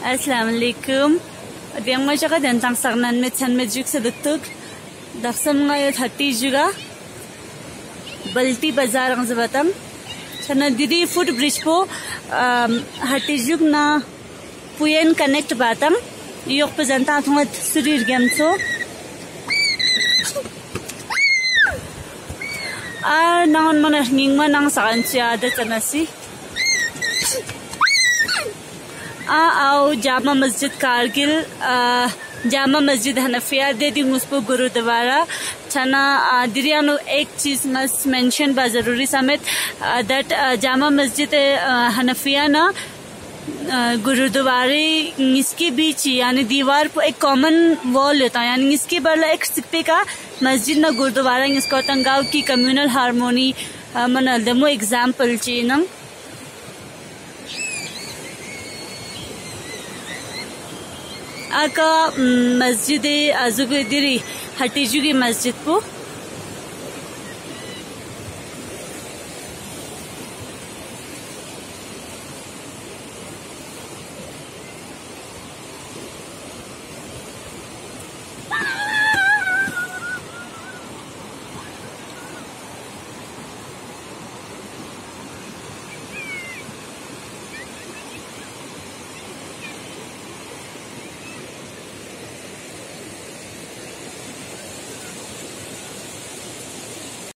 Assalamu alaikum. Diang ma jaga dan tang sagnan met san met juk sedutuk. Daksam ngayot hati juga. Balti bazar ang zabatam. Sana didi foot bridge po hati juk na puyen connect batam. Yok pe janta thungat surir gemso. Nangon mana ngingma nang sakan siya ada tanasi. आओ जामा मस्जिद कारगिल जामा मस्जिद हनफिया दे दी मुस्पो गुरुद्वारा छना दिरियानो एक चीज must mention बा जरूरी समेत that Jama Masjid Hanafiya ना गुरुद्वारे इसके बीच यानी दीवार पर एक कॉमन वॉल होता है यानी इसके बरला एक सिक्के का मस्जिद ना गुरुद्वारा इसको तंगाव की कम्युनल हार्मोनी मन दमो एग्जांपल चीना आका मस्जिद आजुगुदिरी हटीजुगी मस्जिद को